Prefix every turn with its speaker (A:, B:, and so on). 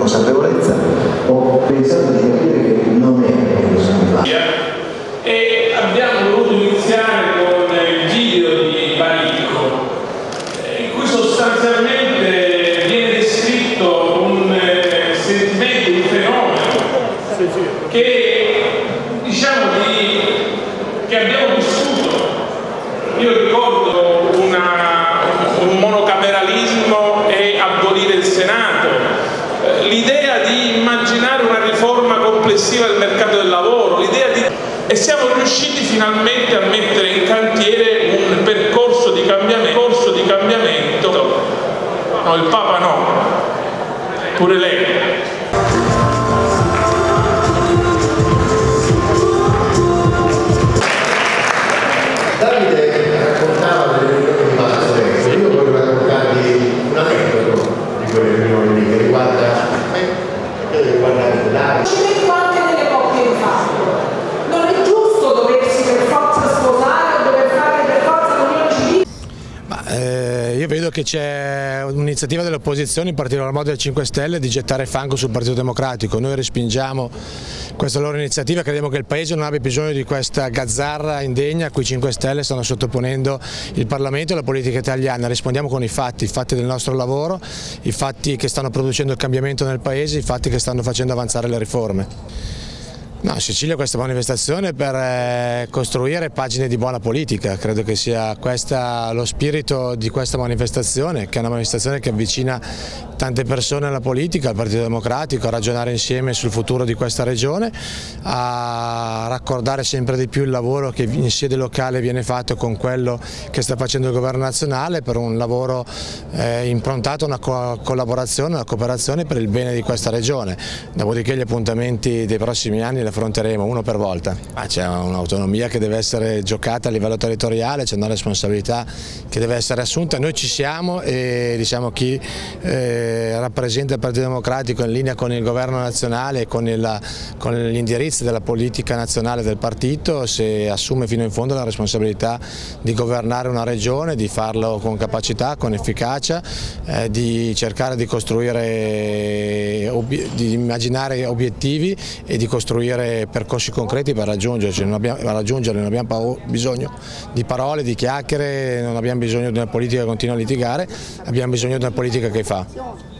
A: consapevolezza, ho pensato di capire che non è così.
B: E abbiamo voluto iniziare con il video di Baricco, in cui sostanzialmente viene descritto un sentimento, un fenomeno che diciamo che abbiamo vissuto. Io ricordo un monocameralismo e abolire il Senato, l'idea di immaginare una riforma complessiva del mercato del lavoro, e siamo riusciti finalmente a mettere in cantiere un percorso di cambiamento. No, il Papa no, pure lei.
C: Davide raccontava delle riunioni di Palazzo Vecchio, io voglio raccontarvi un aneddoto di quelle riunioni lì che riguarda me e riguarda Davide.
D: Ci metto anche delle coppie in fatto. Non è giusto doversi per forza sposare o dover fare per forza l'unione civile.
E: Io vedo che c'è un'iniziativa dell'opposizione, in particolar modo del 5 Stelle, di gettare fango sul Partito Democratico. Noi respingiamo questa loro iniziativa, crediamo che il Paese non abbia bisogno di questa gazzarra indegna a cui i 5 Stelle stanno sottoponendo il Parlamento e la politica italiana. Rispondiamo con i fatti del nostro lavoro, i fatti che stanno producendo il cambiamento nel Paese, i fatti che stanno facendo avanzare le riforme. No, in Sicilia questa manifestazione è per costruire pagine di buona politica, credo che sia questo lo spirito di questa manifestazione, che è una manifestazione che avvicina tante persone alla politica, al Partito Democratico, a ragionare insieme sul futuro di questa regione, a raccordare sempre di più il lavoro che in sede locale viene fatto con quello che sta facendo il governo nazionale, per un lavoro improntato a una collaborazione, una cooperazione per il bene di questa regione. Dopodiché gli appuntamenti dei prossimi anni li affronteremo uno per volta. C'è un'autonomia che deve essere giocata a livello territoriale, c'è una responsabilità che deve essere assunta, noi ci siamo e diciamo chi rappresenta il Partito Democratico in linea con il governo nazionale e con gli indirizzi della politica nazionale del partito, se assume fino in fondo la responsabilità di governare una regione, di farlo con capacità, con efficacia, di cercare di costruire, di immaginare obiettivi e di costruire percorsi concreti per raggiungerli. Non abbiamo bisogno di parole, di chiacchiere, non abbiamo bisogno di una politica che continua a litigare, abbiamo bisogno di una politica che fa.